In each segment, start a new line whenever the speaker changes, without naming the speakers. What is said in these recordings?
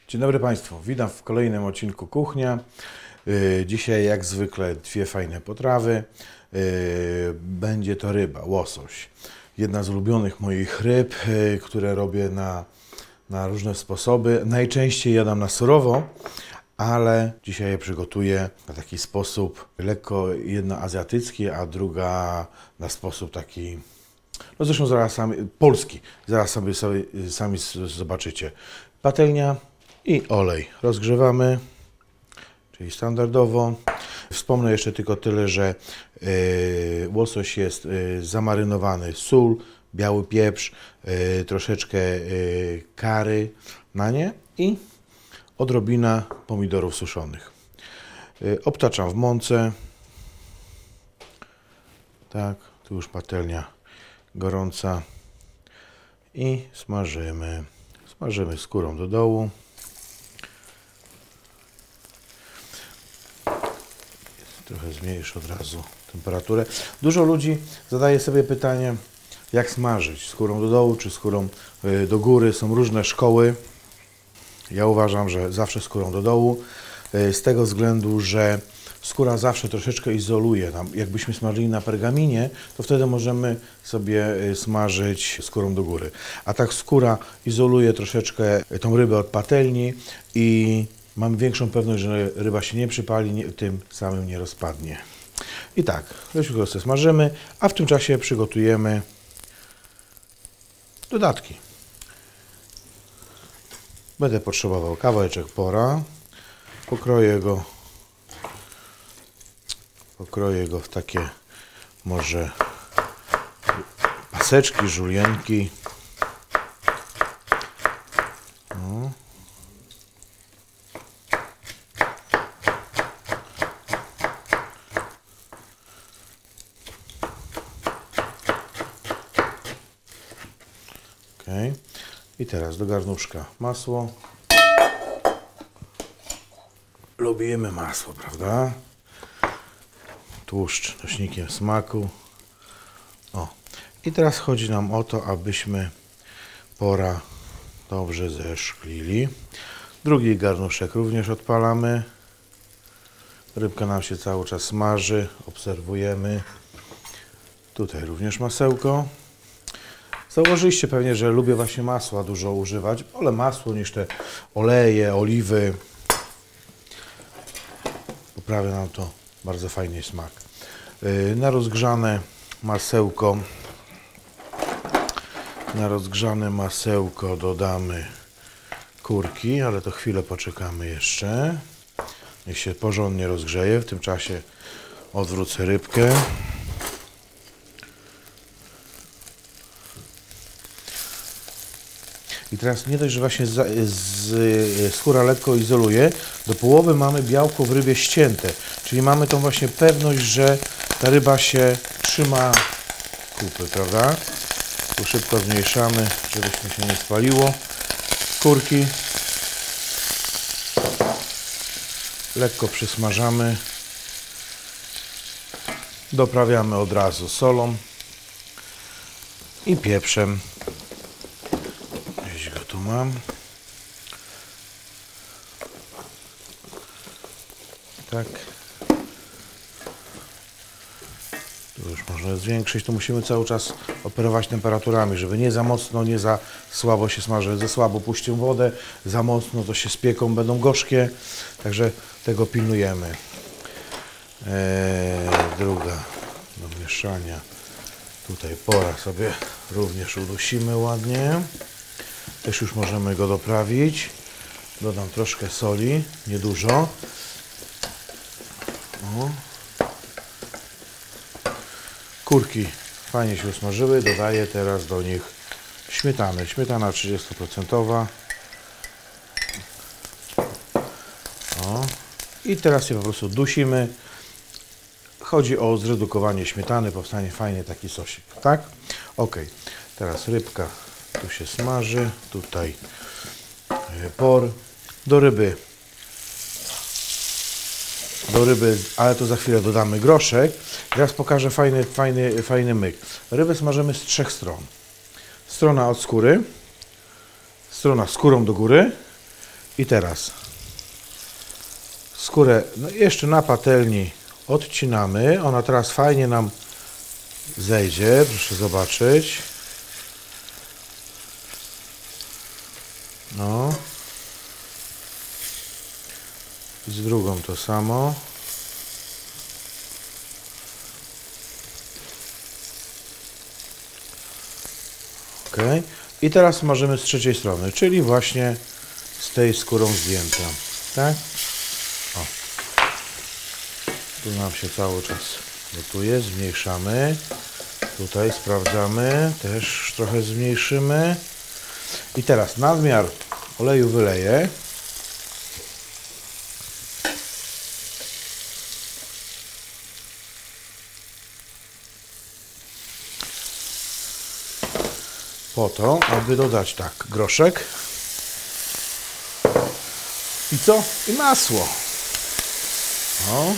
Dzień dobry Państwu, witam w kolejnym odcinku Kuchnia. Dzisiaj jak zwykle dwie fajne potrawy. Będzie to ryba, łosoś. Jedna z ulubionych moich ryb, które robię na różne sposoby. Najczęściej jadam na surowo, ale dzisiaj je przygotuję na taki sposób lekko, jedna azjatycki, a druga na sposób taki, no zresztą zaraz polski. Zaraz sobie sami zobaczycie. Patelnia i olej. Rozgrzewamy, czyli standardowo. Wspomnę jeszcze tylko tyle, że łosoś jest zamarynowany, sól, biały pieprz, troszeczkę curry na nie i odrobina pomidorów suszonych. Obtaczam w mące. Tak, tu już patelnia gorąca i smażymy. Smażymy skórą do dołu. Trochę zmniejszę od razu temperaturę. Dużo ludzi zadaje sobie pytanie, jak smażyć, skórą do dołu czy skórą do góry. Są różne szkoły. Ja uważam, że zawsze skórą do dołu, z tego względu, że skóra zawsze troszeczkę izoluje. Jakbyśmy smażyli na pergaminie, to wtedy możemy sobie smażyć skórą do góry. A tak skóra izoluje troszeczkę tą rybę od patelni i mamy większą pewność, że ryba się nie przypali, tym samym nie rozpadnie. I tak, leciutko smażymy, a w tym czasie przygotujemy dodatki. Będę potrzebował kawałeczek pora. Pokroję go w takie może paseczki, żulienki. No. Okay. I teraz do garnuszka masło. Lubimy masło, prawda? Tłuszcz nośnikiem smaku. O. I teraz chodzi nam o to, abyśmy pora dobrze zeszklili. Drugi garnuszek również odpalamy. Rybka nam się cały czas smaży. Obserwujemy. Tutaj również masełko. Zauważyliście pewnie, że lubię właśnie masła dużo używać. Wolę masło niż te oleje, oliwy. Poprawia nam to bardzo fajny smak. Na rozgrzane masełko dodamy kurki, ale to chwilę poczekamy jeszcze. Niech się porządnie rozgrzeje. W tym czasie odwrócę rybkę. I teraz nie dość, że właśnie skóra lekko izoluje, do połowy mamy białko w rybie ścięte, czyli mamy tą właśnie pewność, że ta ryba się trzyma kupy, prawda? Tu szybko zmniejszamy, żebyśmy się nie spaliło. Kurki lekko przysmażamy, doprawiamy od razu solą i pieprzem. Tu mam. Tak. Tu już można zwiększyć. Tu musimy cały czas operować temperaturami, żeby nie za mocno, nie za słabo się smaży. Za słabo puścią wodę, za mocno to się spieką, będą gorzkie. Także tego pilnujemy. Druga do mieszania. Tutaj pora sobie również udusimy ładnie. Też już możemy go doprawić. Dodam troszkę soli, niedużo. O. Kurki fajnie się usmażyły. Dodaję teraz do nich śmietanę. Śmietana 30%. O. I teraz je po prostu dusimy. Chodzi o zredukowanie śmietany, powstanie fajny taki sosik, tak? Ok. Teraz rybka tu się smaży, tutaj por. Do ryby, ale to za chwilę dodamy groszek. Teraz pokażę fajny myk. Rybę smażymy z trzech stron. Strona od skóry, strona skórą do góry I teraz skórę jeszcze na patelni odcinamy. Ona teraz fajnie nam zejdzie, proszę zobaczyć. No. I z drugą to samo. Ok. I teraz smażymy z trzeciej strony, czyli właśnie z tej skórą zdjętą. Tak? O. Tu nam się cały czas gotuje. Zmniejszamy. Tutaj sprawdzamy. Też trochę zmniejszymy. I teraz nadmiar oleju wyleję. Po to, aby dodać tak groszek. I co? I masło. O.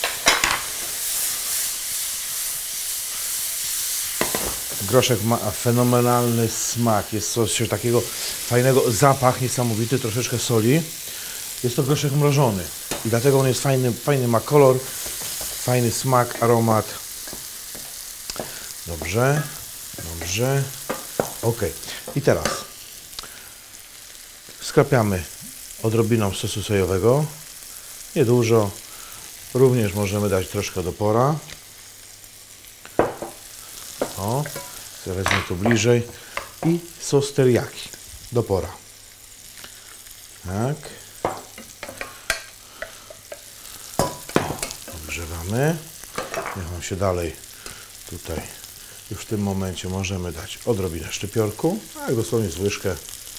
Groszek ma fenomenalny smak. Jest coś takiego fajnego, zapach niesamowity, troszeczkę soli. Jest to groszek mrożony. I dlatego on jest fajny ma kolor, fajny smak, aromat. Dobrze. Dobrze. Ok. I teraz skrapiamy odrobiną sosu sojowego. Niedużo. Również możemy dać troszkę do pora. O, wezmę tu bliżej. I sos teriyaki do pora. Tak. Ogrzewamy. Niech on się dalej tutaj. Już w tym momencie możemy dać odrobinę szczypiorku, a dosłownie z łyżkę.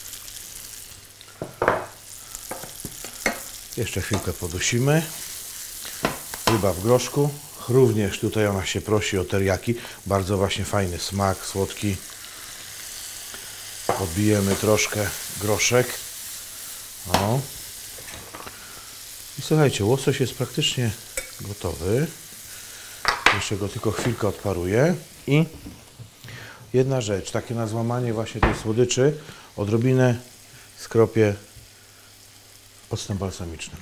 Jeszcze chwilkę podusimy. Ryba w groszku. Również tutaj ona się prosi o teriyaki. Bardzo właśnie fajny smak, słodki. Podbijemy troszkę groszek. O. I słuchajcie, łosoś jest praktycznie gotowy. Jeszcze go tylko chwilkę odparuję. I jedna rzecz, takie na złamanie właśnie tej słodyczy, odrobinę skropię octem balsamicznym.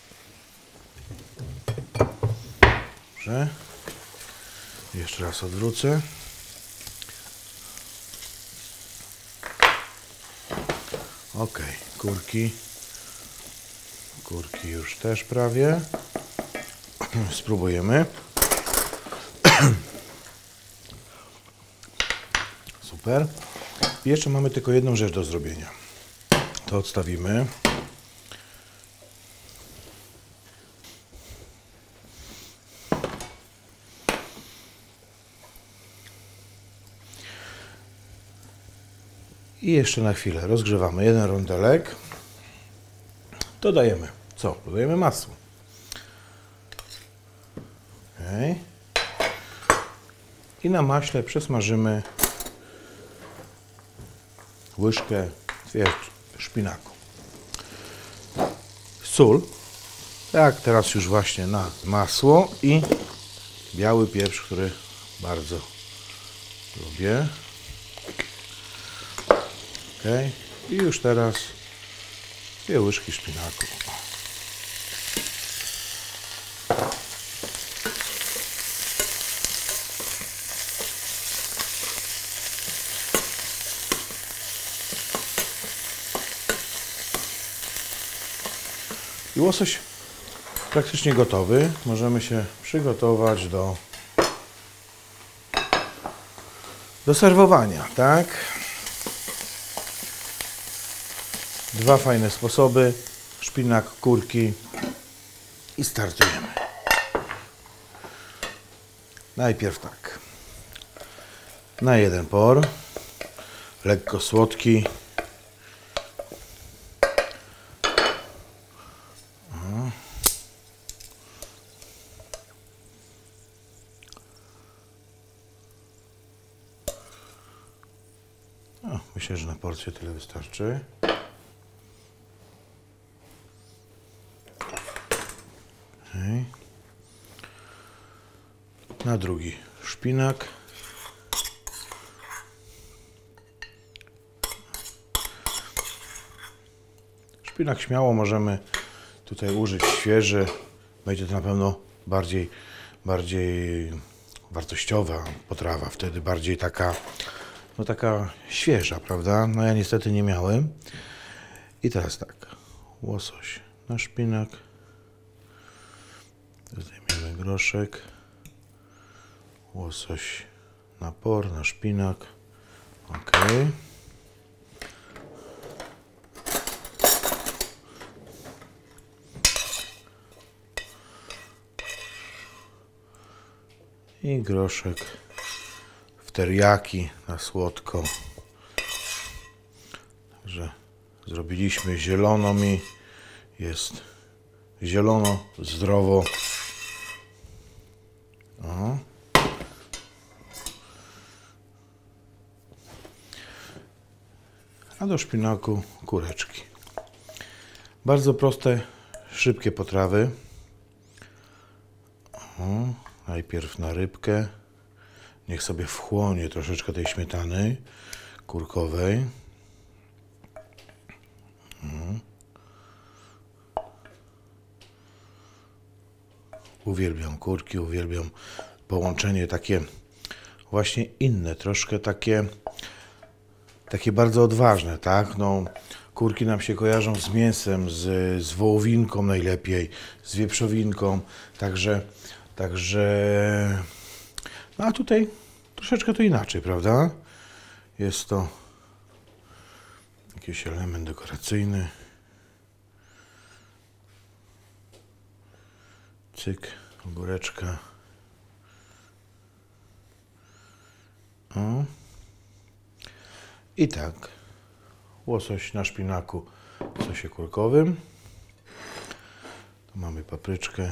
Dobrze. Jeszcze raz odwrócę. Ok, kurki już też prawie. Spróbujemy. Super. I jeszcze mamy tylko jedną rzecz do zrobienia. To odstawimy. I jeszcze na chwilę rozgrzewamy jeden rondelek. Dodajemy co? Dodajemy masło. Okay. I na maśle przesmażymy łyżkę, dwie szpinaku. Sól, tak teraz już właśnie na masło i biały pieprz, który bardzo lubię. Okay. I już teraz dwie łyżki szpinaku. I łosoś praktycznie gotowy. Możemy się przygotować do serwowania, tak? Dwa fajne sposoby. Szpinak, kurki i startujemy. Najpierw tak. Na jeden por. Lekko słodki. Myślę, że na porcję tyle wystarczy. Okay. Na drugi szpinak. Szpinak śmiało możemy tutaj użyć świeży. Będzie to na pewno bardziej wartościowa potrawa, wtedy bardziej taka, no taka świeża, prawda? No ja niestety nie miałem. I teraz tak, łosoś na szpinak. Zdejmiemy groszek. Łosoś na por, na szpinak. Ok. I groszek w teriyaki na słodko. Także zrobiliśmy zielono mi. Jest zielono, zdrowo. O. A do szpinaku kureczki. Bardzo proste, szybkie potrawy. O. Najpierw na rybkę. Niech sobie wchłonie troszeczkę tej śmietany kurkowej. Uwielbiam kurki, uwielbiam połączenie takie właśnie inne, troszkę takie bardzo odważne, tak? No, kurki nam się kojarzą z mięsem, z wołowinką najlepiej, z wieprzowinką, także no a tutaj troszeczkę to inaczej, prawda? Jest to jakiś element dekoracyjny. Cyk, ogóreczka. O. I tak, łosoś na szpinaku w sosie kurkowym. Tu mamy papryczkę.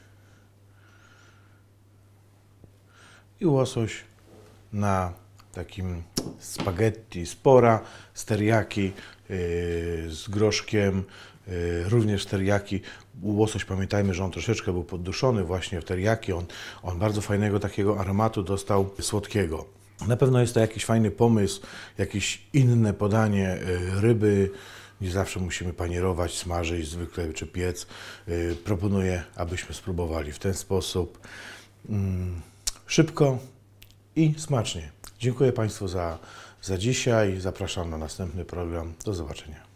I łosoś na takim spaghetti spora z teriyaki, z groszkiem, również z teriyaki. Łosoś, pamiętajmy, że on troszeczkę był podduszony właśnie w teriyaki. On bardzo fajnego takiego aromatu dostał słodkiego. Na pewno jest to jakiś fajny pomysł, jakieś inne podanie ryby. Nie zawsze musimy panierować, smażyć zwykle czy piec. Proponuję, abyśmy spróbowali w ten sposób. Szybko i smacznie. Dziękuję Państwu za dzisiaj. Zapraszam na następny program. Do zobaczenia.